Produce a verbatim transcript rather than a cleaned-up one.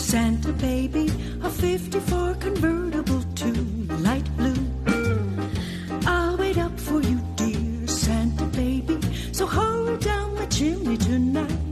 Santa baby, a fifty-four convertible to light blue. I'll wait up for you, dear Santa baby, so hurry down the chimney tonight.